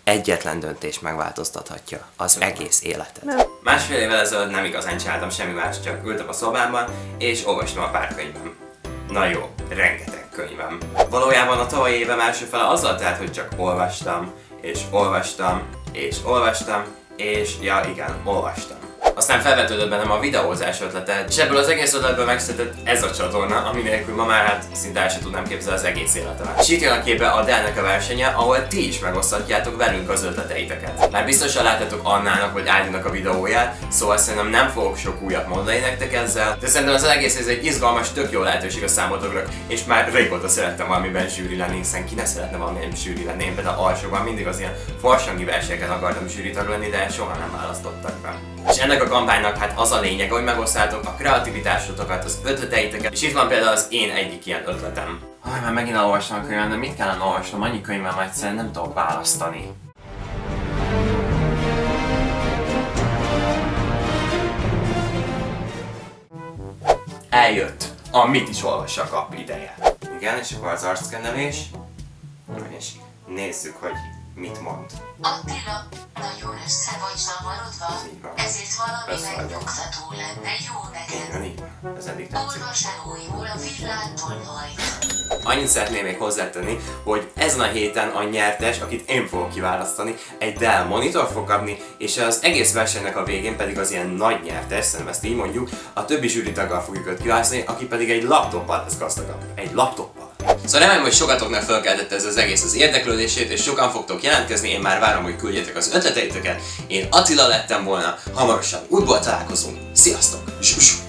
egyetlen döntés megváltoztathatja az egész életet. Másfél évvel ezelőtt nem igazán csináltam semmi más, csak ültem a szobámban és olvastam a pár könyvem. Na jó, rengeteg könyvem. Valójában a tavalyi évem első fele azzal telt, hogy csak olvastam, és olvastam, és olvastam, és ja igen, olvastam. Aztán felvetődött bennem a videózás ötlete, és ebből az egész ötletből megszületett ez a csatorna, ami nélkül ma már szinte el sem tudnám képzelni az egész életemet. És itt jön a képbe a Dell-nek a versenye, ahol ti is megoszthatjátok velünk az ötleteiteket. Már biztosan láttátok Annának vagy Ágynak a videóját, szóval szerintem nem fogok sok újat mondani nektek ezzel, de szerintem az egész ez egy izgalmas, tök jó lehetőség a számotokra, és már régóta szerettem valamiben zsűri lenni, hiszen ki ne szeretne valamilyen zsűri lenni. Én például alsóban mindig az ilyen farsangi versenyeken akartam zsűritag lenni, de soha nem választottak be. És ennek a kampánynak hát az a lényeg, hogy megosztátok a kreativitásotokat, az ötleteiteket, és itt van például az én egyik ilyen ötletem. Már megint elolvastam a könyvem, de mit kellene olvasnom? Annyi könyvem egyszerűen nem tudok választani. Eljött a mit is olvassak app ideje. Igen, és akkor az arcszkennelés. És nézzük, hogy mit mond. Attila, nagyon össze vagy zavarodva, ezért valami megnyugtató lenne, jó neked. Így van, ez eddig tetszik. Olvas el újból a Villától majd. Annyit szeretném még hozzátenni, hogy ezen a héten a nyertes, akit én fogok kiválasztani, egy Dell monitor fog kapni, és az egész versenynek a végén pedig az ilyen nagy nyertes, szerintem ezt így mondjuk, a többi zsűritaggal fogjuk őt kiválasztani, aki pedig egy laptoppal lesz gazdagabb. Egy laptoppal. Szóval remélem, hogy sokatoknak felkeltette ez az egész az érdeklődését, és sokan fogtok jelentkezni, én már várom, hogy küldjetek az ötleteiteket. Én Attila lettem volna, hamarosan útból találkozunk. Sziasztok! Zsuzs!